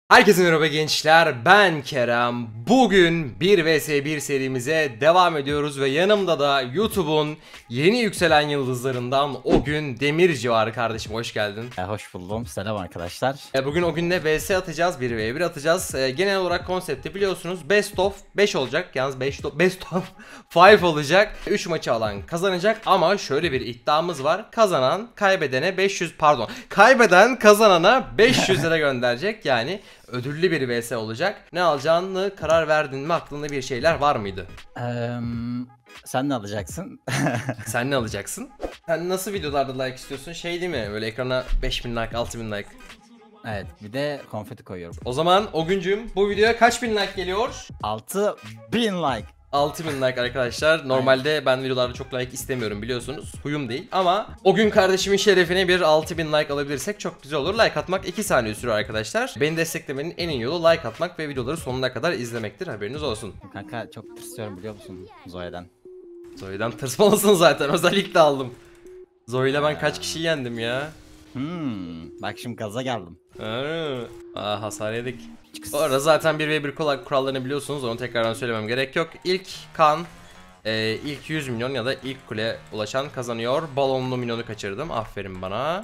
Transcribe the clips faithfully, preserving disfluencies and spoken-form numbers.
Herkese merhaba gençler, ben Kerem. Bugün bir vs bir serimize devam ediyoruz ve yanımda da YouTube'un yeni yükselen yıldızlarından Ogün Demirci var kardeşim, hoş geldin. E, hoş buldum. Selam arkadaşlar. E, bugün Ogün'le vs atacağız, bir ve bir atacağız. E, genel olarak konsepti biliyorsunuz, best of beş olacak, yalnız best of, best of beş olacak. üç maçı alan kazanacak ama şöyle bir iddiamız var. Kazanan kaybedene beş yüz pardon kaybeden kazanana beş yüz lira gönderecek, yani ödüllü bir vs olacak. Ne alacağını karar verdin mi? Aklında bir şeyler var mıydı? Eee, sen ne alacaksın? Sen ne alacaksın? Sen nasıl videolarda like istiyorsun? Şey değil mi? Böyle ekrana beş bin like, altı bin like. Evet, bir de konfeti koyuyorum. O zaman Ogüncüğüm, bu videoya kaç bin like geliyor? altı bin like. altı bin like arkadaşlar. Normalde ben videolarda çok like istemiyorum, biliyorsunuz. Huyum değil. Ama o gün kardeşimin şerefine bir altı bin like alabilirsek çok güzel olur. Like atmak iki saniye sürüyor arkadaşlar. Beni desteklemenin en iyi yolu like atmak ve videoları sonuna kadar izlemektir. Haberiniz olsun. Kanka çok tırsıyorum biliyor musun Zoe'den? Zoe'den tırsmalısın zaten. Özellikle aldım. Zoe'yle ben kaç kişi yendim ya. Hmm, bak şimdi gaza geldim. Aa, hasar yedik. Bu arada zaten bir ve bir kurallarını biliyorsunuz, onu tekrardan söylemem gerek yok. İlk kan, e, ilk yüz milyon ya da ilk kule ulaşan kazanıyor. Balonlu milyonu kaçırdım, aferin bana.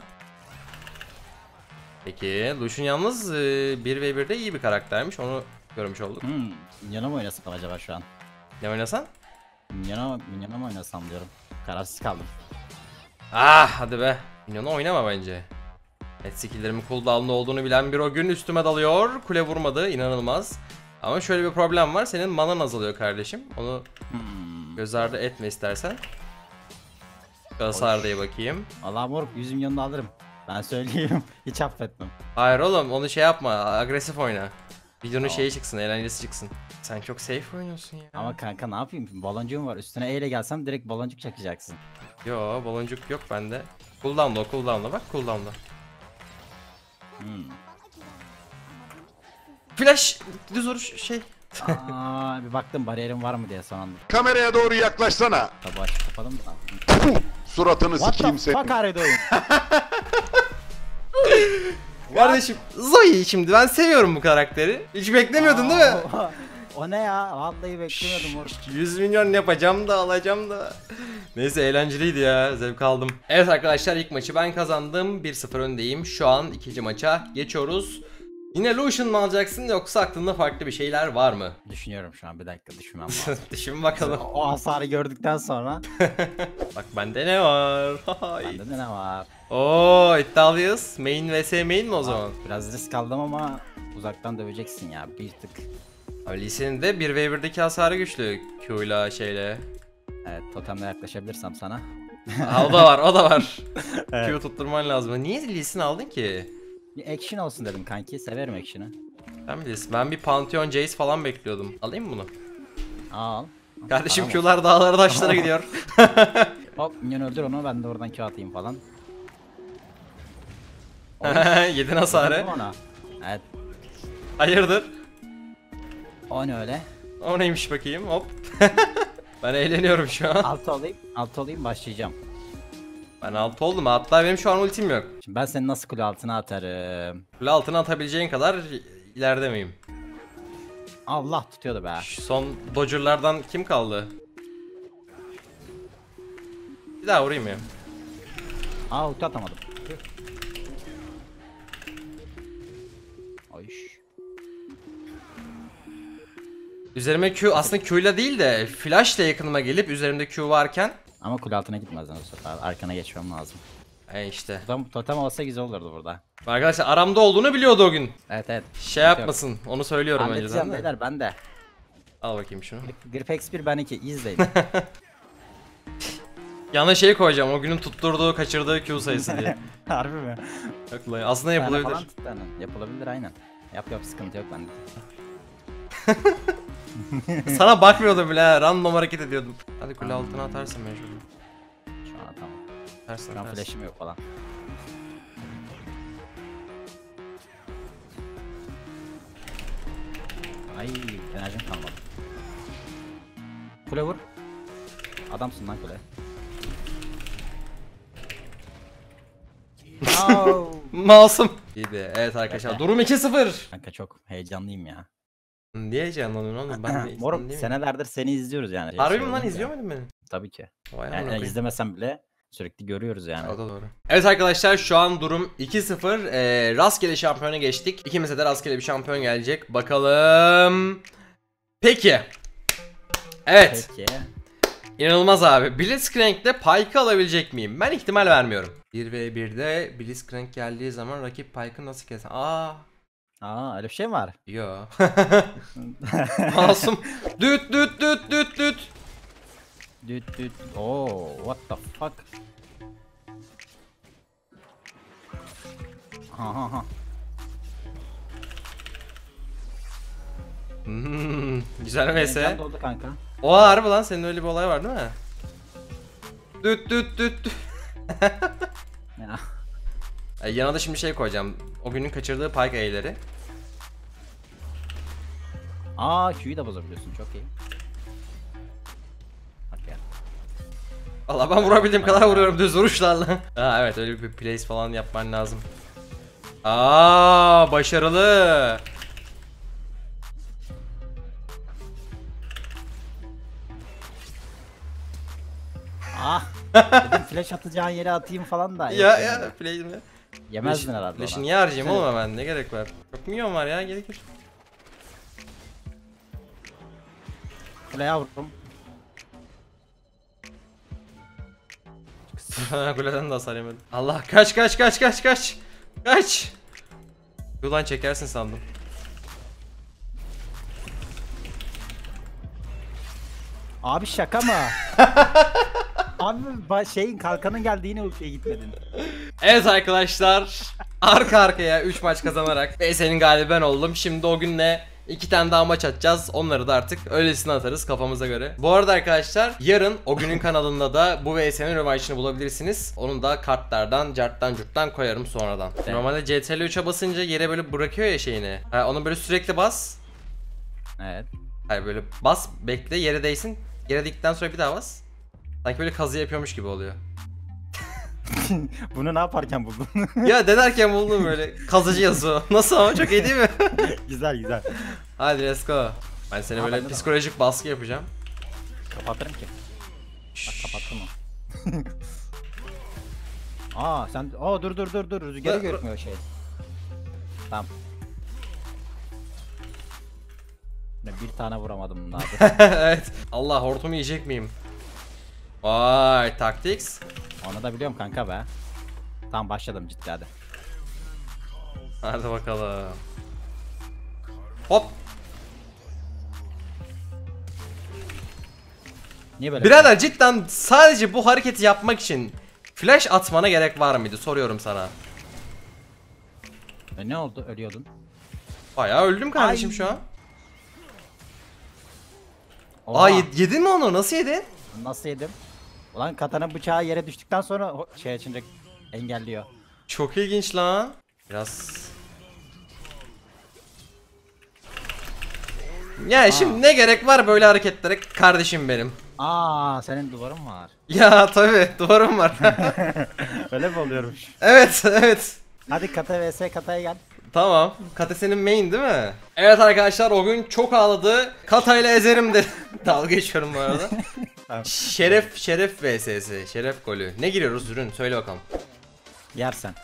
Peki Lucian yalnız e, bir ve birde iyi bir karaktermiş, onu görmüş olduk. Hmm, Minyona mı oynasam acaba şu an? Ne oynasan? Minyona, Minyona mı oynasam diyorum. Kararsız kaldım. Ah hadi be, milyonu oynama bence. Evet, skill'lerimin cooldown'da olduğunu bilen bir o gün üstüme dalıyor. Kule vurmadı, inanılmaz. Ama şöyle bir problem var, senin manan azalıyor kardeşim. Onu Hmm. göz ardı etme istersen. Hasarda'ya bakayım. Vallahi moruk yüz milyonu da alırım. Ben söyleyeyim. Hiç affetmem. Hayır oğlum, onu şey yapma, agresif oyna. Videonun Tamam. şeyi çıksın, eğlencesi çıksın. Sen çok safe oynuyorsun ya. Ama kanka ne yapayım? Baloncuğum var. Üstüne E ile gelsem direkt baloncuk çakacaksın. Yo, baloncuk yok bende. Cooldown'da o, cooldown'da bak, cooldown'da. Hmm. Flash düz vuruş şey. Aa, bir baktım bariyerim var mı diye son anda. Kameraya doğru yaklaşsana. Tabu açıp kapadım da. Suratını What sikeyim the seni. fuck are you doing? Kardeşim Zoe, şimdi ben seviyorum bu karakteri. Hiç beklemiyordun değil mi? Aa, O ne ya? Vallahi beklemiyordum moruk. yüz milyon yapacağım da alacağım da. Neyse, eğlenceliydi ya, zevk aldım. Evet arkadaşlar, ilk maçı ben kazandım, bir sıfır öndeyim. Şu an ikinci maça geçiyoruz. Yine Lucian mı alacaksın, yoksa aklında farklı bir şeyler var mı? Düşünüyorum şu an, bir dakika düşünmem lazım. Düşün bakalım. O hasarı gördükten sonra Bak bende ne var? Hay. bende de ne var? Oo, iddialıyız. Main vs main mi o zaman? Biraz risk aldım ama uzaktan döveceksin ya bir tık. Lee Sin'in de bir ve birdeki hasarı güçlü. Q'yla şeyle. Evet, totemle yaklaşabilirsem sana. Ha, o da var, o da var. Evet. Q tutturman lazım. Niye Lee Sin aldın ki? Bir action olsun dedim kanki, severim action'ı. Ben bilirsin. Ben bir Pantheon Jace falan bekliyordum. Alayım mı bunu? Al. Kardeşim Tamam. Q'lar dağlara taşlara gidiyor. Hop minyon öldür onu, ben de oradan Q atayım falan. Yedin hasarı. Öldürdüm ona. Evet. Hayırdır? O ne öyle? O neymiş bakayım, hop. Ben eğleniyorum şu an. Altı olayım, altı olayım başlayacağım. Ben altı oldum, hatta benim şu an ultim yok. Şimdi ben seni nasıl kule altına atarım? Kule altına atabileceğin kadar ileride miyim? Allah tutuyordu be. Şu son Dodger'lardan kim kaldı? Bir daha vurayım ya. Aa, ulti atamadım. Ay. Üzerime Q, aslında Q'yla değil de flash'la yakınıma gelip üzerimde Q varken. Ama kule altına gitmezden o sefer. Arkana geçmem lazım. E işte. Totem, totem olsa güzel olurdu burada. Arkadaşlar aramda olduğunu biliyordu o gün. Evet evet. Şey yapmasın, onu söylüyorum Halledeceğim önceden de. beyler, ben de. Al bakayım şunu. Gripex bir ben iki izleyin. Yanına şey koyacağım, o günün tutturduğu, kaçırdığı Q sayısı diye. Harbi mi? Yok lan, aslında Tane falan yapılabilir. tut tane. Yapılabilir aynen. Yap yap, sıkıntı yok bende. Sana bakmıyordum bile ha, random hareket ediyordum. Hadi kule altına atarsın mecbur. Şu an tamam. Atarsın, Şu an atarsın. flash'im yok falan. Ay, enerjim kalmadı. Kule vur. Adamsın lan kule. No. Masum. İyiydi. Evet arkadaşlar durum iki sıfır. Kanka çok heyecanlıyım ya. Niye heyecanlanıyorsun oğlum? Ben de Moruk insan değil miyim? senelerdir seni izliyoruz yani. Harbi Şey mi lan olunca. izliyor muydun beni? Tabii ki. Vay amına Yani, koyayım. izlemesem bile sürekli görüyoruz yani. O da doğru. Evet arkadaşlar şu an durum iki sıfır. Ee, rastgele şampiyona geçtik. İkimize de rastgele bir şampiyon gelecek. Bakalım. Peki. Evet. Peki. İnanılmaz abi. Blitzcrank'te Pyke'ı alabilecek miyim? Ben ihtimal vermiyorum. bir ve birde Blitzcrank geldiği zaman rakip Pyke'ı nasıl keser? Aa. Aa öyle bir şey mi var? Yo. Masum. Düt düt düt düt düt. Düt düt. Oo, what the fuck? Ha ha ha. Hmm, güzel vs. Heyecan doldu kanka. O harbi lan senin öyle bir olay var değil mi? Düt düt düt düt. Ya. E, yanına da şimdi şey koyacağım. O günün kaçırdığı Pyke E'leri. Aa Q'yu da bozabiliyorsun çok iyi. Bak ya. Valla ben vurabildiğim kadar vuruyorum düz vuruşlarla. Ha evet öyle bir place falan yapman lazım. Aa başarılı. Ah. Dedim flash atacağın yere atayım falan da. Ya yok ya yani. play mi? Yemezdin herhalde Flash'ı ona. niye harcayayım oğlum hemen ne gerek var? Çok milyon var ya gerekir. Kule yavrum. Kuleden de hasar yemedim. Allah kaç kaç kaç kaç kaç. Kaç. Ulan çekersin sandım. Abi şaka mı? Abi ba- şeyin kalkanın geldiğine ultiye gitmedin. Evet arkadaşlar arka arkaya üç maç kazanarak V S'nin galibi ben oldum. Şimdi o günle iki tane daha maç atacağız. Onları da artık öylesine atarız kafamıza göre. Bu arada arkadaşlar yarın o günün kanalında da bu V S'nin rövanşını bulabilirsiniz. Onun da kartlardan, carttan, curttan koyarım sonradan. Evet. Normalde C T R L üçe basınca yere böyle bırakıyor ya şeyini. Ha, onu böyle sürekli bas. Evet. Hayır böyle bas bekle yere değsin. Yere değdikten sonra bir daha bas. Sanki böyle kazı yapıyormuş gibi oluyor. Bunu ne yaparken buldun? Ya denerken buldum böyle kazıcı yazıyor. Nasıl ama çok iyi değil mi? Güzel güzel. Hadi let's go. Ben seni Ha, böyle bende de psikolojik baskı yapacağım. Kapatırım ki. Bak kapattım mı? Aa sen aa dur dur dur dur rüzgarı Dur, dur. görmüyor şey. Tamam. Ne bir tane vuramadım daha. Evet. Allah hortumu yiyecek miyim? Vay tactics. Onu da biliyorum kanka be. Tamam başladım ciddi hadi. Hadi bakalım. Hop. Niye böyle? Birader cidden sadece bu hareketi yapmak için flash atmana gerek var mıydı? Soruyorum sana. E, ne oldu? Ölüyordun. Bayağı öldüm kardeşim Ay. şu an. Oha, Aa ye- yedin mi onu? Nasıl yedin? nasıl yedim? Ulan katana bıçağı yere düştükten sonra ho- şey açınca engelliyor. Çok ilginç lan. Biraz. Ya şimdi ne gerek var böyle hareketlere kardeşim benim? Aa senin duvarın var. Ya tabii duvarım var. Öyle mi oluyormuş? Evet evet. Hadi kata vs kataya gel. Tamam. Kata senin main değil mi? Evet arkadaşlar o gün çok ağladı. Kata ile ezerim de. Dalga geçiyorum bu arada. Tamam. Şeref Şeref vs. Şeref golü. Ne giriyoruz ürün? Söyle bakalım. Yersen.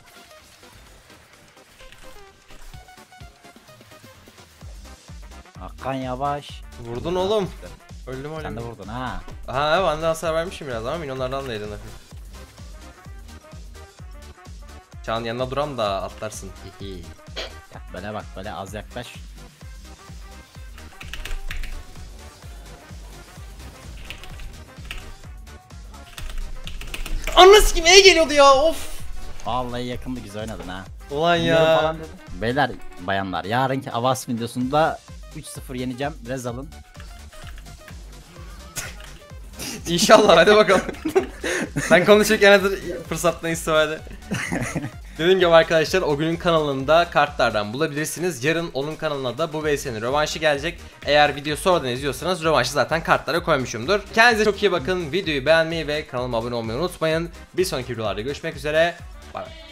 Hakan Yavaş. Vurdun oğlum. Öldüm Sen de öldüm. vurdun ha. Ha ben de hasar vermişim biraz ama milyonlardan da yedin hafif. Çağın yanına duram da atlarsın. Hihi. Ya böyle bak böyle az yaklaş. Anası kim E geliyordu ya of. Vallahi yakındı güzel oynadın ha. Ulan Biliyorum ya. falan dedim. Beyler bayanlar yarınki Avas videosunda üç sıfır yeneceğim. Rez alın. İnşallah hadi bakalım. Ben konuşurken hadi fırsattan istifade. Dediğim gibi arkadaşlar o günün kanalında kartlardan bulabilirsiniz. Yarın onun kanalına da bu V S'nin rövanşı gelecek. Eğer video sonradan izliyorsanız rövanşı zaten kartlara koymuşumdur. Kendinize çok iyi bakın. Videoyu beğenmeyi ve kanalıma abone olmayı unutmayın. Bir sonraki videolarda görüşmek üzere. Bay bay.